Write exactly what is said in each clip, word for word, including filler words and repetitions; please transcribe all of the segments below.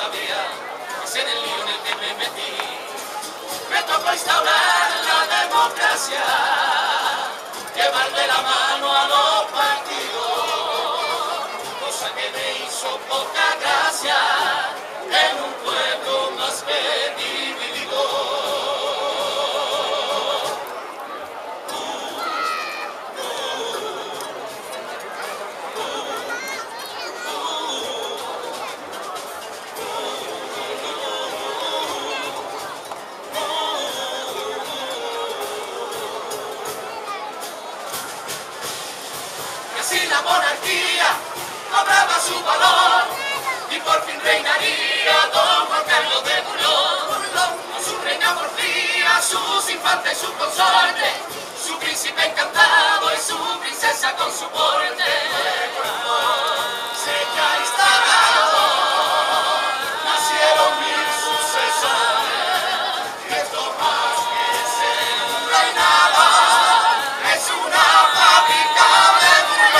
todavía, es en el lío en el que me metí. Me tocó instaurar la democracia, llevar de la mano a los partidos, cosa que me hizo poca gracia en un pueblo más que dividido. Si la monarquía cobraba su valor y por fin reinaría don Juan Carlos de Borbón, con su reina porfía, sus infantes, su consorte, su príncipe encantado y su princesa con su porte. Se ha instalado, nacieron mil sucesores, y esto más que ser un reinado es una fábrica de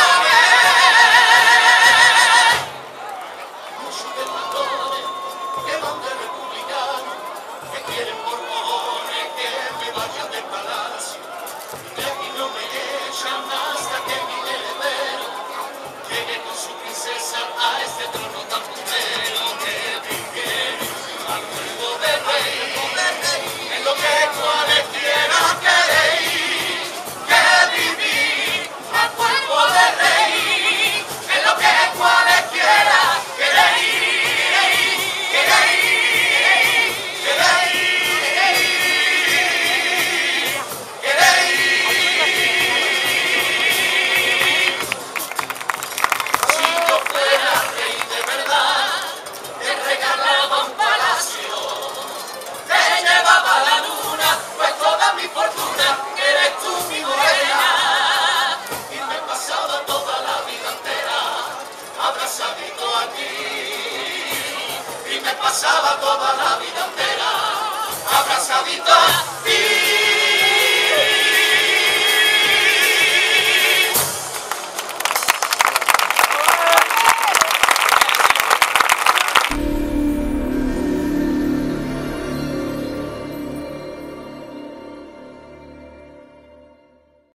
hasta que mi heredero llegue con su princesa a este trono tan puntero que brinque al cuerpo de rey, en lo que cualquiera queréis, que vivir al cuerpo de rey, en lo que cualquiera queréis, queréis, queréis. Y me pasaba toda la vida entera abrazadito a ti.